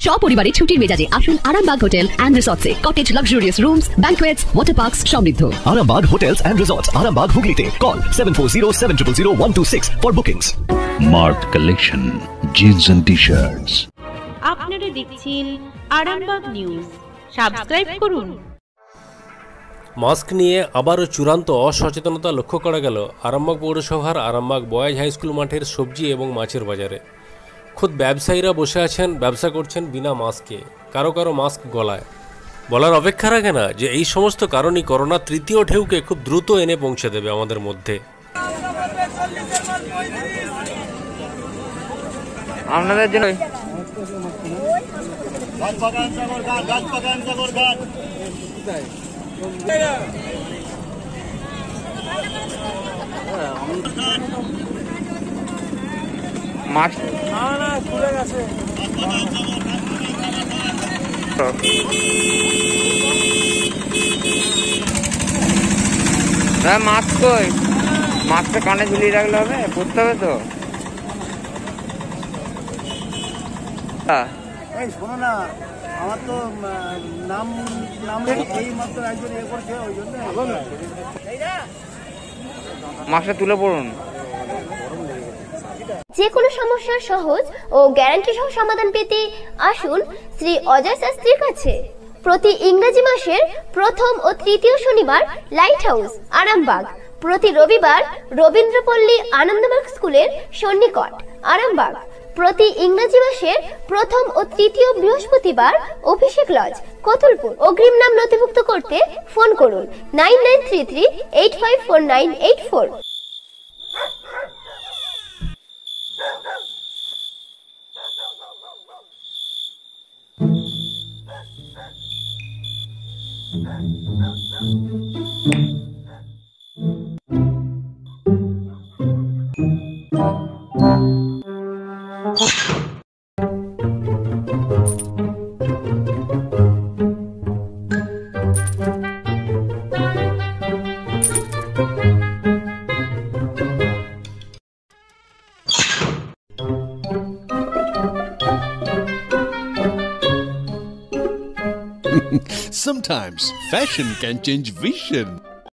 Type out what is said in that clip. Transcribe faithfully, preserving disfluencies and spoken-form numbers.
সপরিবারে ছুটির মেজাজে আসুন আরামবাগ হোটেল এন্ড রিসর্টসে। Cottage luxurious rooms, banquets, water parks সমৃদ্ধ। Arambag Hotels and Resorts, Arambag Hooghly. Call seven four zero seven zero zero one two six for bookings. Mart Collection, jeans and t-shirts. আপনারা দেখছেন Arambag news, subscribe করুন। Mask নিয়ে আবারও চূড়ান্ত অসচেতনতা লক্ষ্য করা গেল আরামবাগ পৌরসভার আরামবাগ বয়েজ হাই স্কুল মাঠের সবজি এবং মাছের বাজারে। খুদ ব্যবসায়ীরা বসে আছেন, ব্যবসা করছেন বিনা মাস্কে, কারো কারো মাস্ক গলায়। বলার অপেক্ষা রাখে না যে এই সমস্ত কারণই করোনার তৃতীয় ঢেউকে খুব দ্রুত এনে পৌঁছে দেবে আমাদের মধ্যে। আপনাদের জন্য মাছ মাছ কই, মাছটা কানে ঝুলিয়ে রাখলে হবে, পড়তে হবে তো। এই শোনো না, আমার তো নাম নাম এই মাত্র একজন ইয়ে করছে, ওই জন্য মাছটা তুলে পড়ুন। যে কোনো সমস্যার সহজ ও গ্যারান্টি সহ সমাধান পেতে আসুন শ্রী অজয় শাস্ত্রীর কাছে। প্রতি ইংরেজি মাসের প্রথম ও তৃতীয় শনিবার লাইট হাউস আরামবাগ, প্রতি রবিবার রবীন্দ্রপল্লী আনন্দমার্গ স্কুলের সন্নিকট আরামবাগ, প্রতি ইংরেজি মাসের প্রথম ও তৃতীয় বৃহস্পতিবার অভিষেক লজ কতুলপুর। অগ্রিম নাম নথিভুক্ত করতে ফোন করুন nine nine three three eight five four nine eight four. Sometimes fashion can change vision.